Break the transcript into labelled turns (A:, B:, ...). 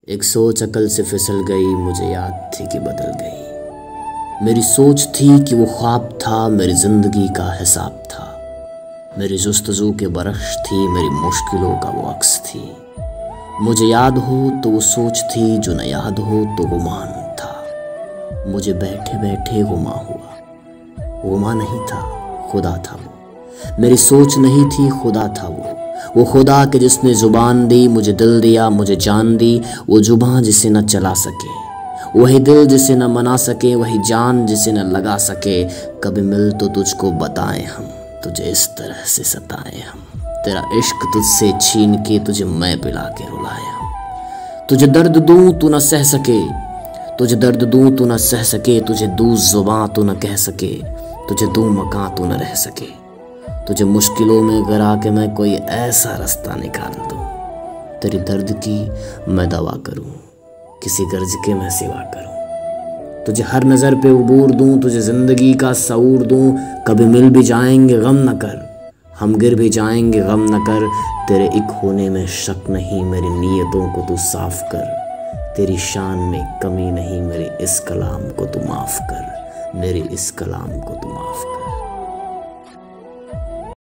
A: एक सोच अकल से फिसल गई, मुझे याद थी कि बदल गई। मेरी सोच थी कि वो ख्वाब था, मेरी ज़िंदगी का हिसाब था। मेरी जुस्तजू के बरश थी, मेरी मुश्किलों का वो अक्स थी। मुझे याद हो तो वो सोच थी, जो न याद हो तो गुमान था। मुझे बैठे बैठे गुमा हुआ, गुमा नहीं था, खुदा था वो। मेरी सोच नहीं थी, खुदा था वो खुदा के जिसने ज़ुबान दी, मुझे दिल दिया, मुझे जान दी। वो ज़ुबान जिसे न चला सके, वही दिल जिसे न मना सके, वही जान जिसे न लगा सके। कभी मिल तो तुझको बताएं हम, तुझे इस तरह से सताएं हम। तेरा इश्क तुझसे छीन के तुझे मैं पिला के रुलाए हम। तुझे दर्द दूं तू न सह सके, तुझे दर्द दूं तू न सह सके। तुझे दूं ज़ुबां तू न कह सके, तुझे दूं मकां तू न रह सके। तुझे मुश्किलों में गिरा के मैं कोई ऐसा रास्ता निकाल दूं, तेरी दर्द की मैं दवा करूं, किसी गर्ज के मैं सिवा करूं। तुझे हर नज़र पे उबूर दूं, तुझे ज़िंदगी का सऊर दूं। कभी मिल भी जाएंगे गम न कर, हम गिर भी जाएंगे गम न कर। तेरे एक होने में शक नहीं, मेरी नीयतों को तू साफ कर। तेरी शान में कमी नहीं, मेरे इस कलाम को तू माफ़ कर, मेरे इस कलाम को तू माफ़ कर।